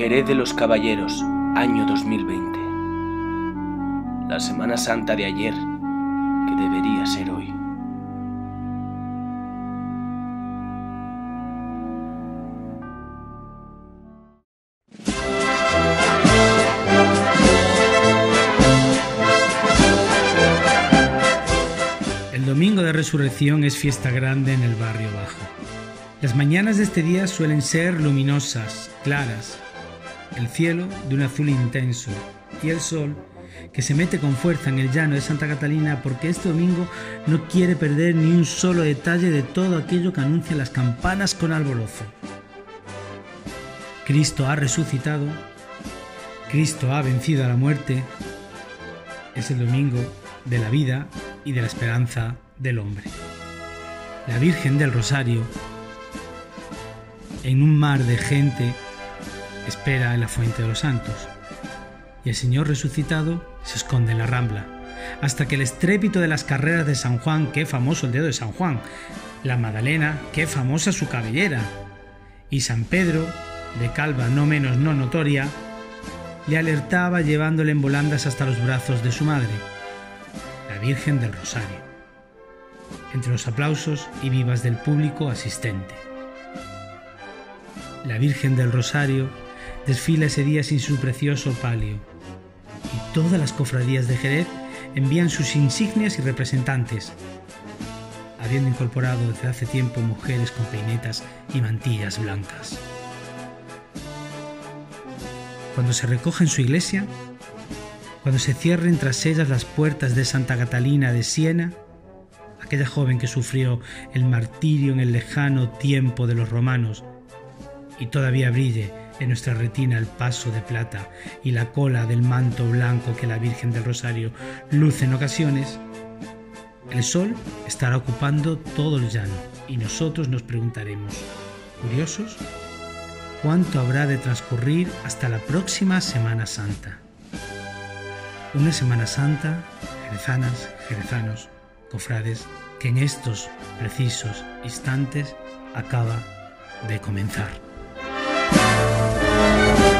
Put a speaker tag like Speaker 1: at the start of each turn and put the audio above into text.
Speaker 1: Jerez de los Caballeros, año 2020. La Semana Santa de ayer, que debería ser hoy.
Speaker 2: El domingo de Resurrección es fiesta grande en el barrio bajo. Las mañanas de este día suelen ser luminosas, claras, el cielo de un azul intenso y el sol que se mete con fuerza en el llano de Santa Catalina porque este domingo no quiere perder ni un solo detalle de todo aquello que anuncian las campanas con alborozo. Cristo ha resucitado, Cristo ha vencido a la muerte, es el domingo de la vida y de la esperanza del hombre. La Virgen del Rosario, en un mar de gente, espera en la fuente de los santos, y el Señor resucitado se esconde en la Rambla, hasta que el estrépito de las carreras de San Juan, qué famoso el dedo de San Juan, la Magdalena, qué famosa su cabellera, y San Pedro, de calva no menos no notoria, le alertaba llevándole en volandas hasta los brazos de su madre, la Virgen del Rosario, entre los aplausos y vivas del público asistente. La Virgen del Rosario desfila ese día sin su precioso palio, y todas las cofradías de Jerez envían sus insignias y representantes, habiendo incorporado desde hace tiempo mujeres con peinetas y mantillas blancas. Cuando se recoja en su iglesia, cuando se cierren tras ellas las puertas de Santa Catalina de Siena, aquella joven que sufrió el martirio en el lejano tiempo de los romanos, y todavía brille en nuestra retina el paso de plata y la cola del manto blanco que la Virgen del Rosario luce en ocasiones, el sol estará ocupando todo el llano y nosotros nos preguntaremos, curiosos, ¿cuánto habrá de transcurrir hasta la próxima Semana Santa? Una Semana Santa, jerezanas, jerezanos, cofrades, que en estos precisos instantes acaba de comenzar.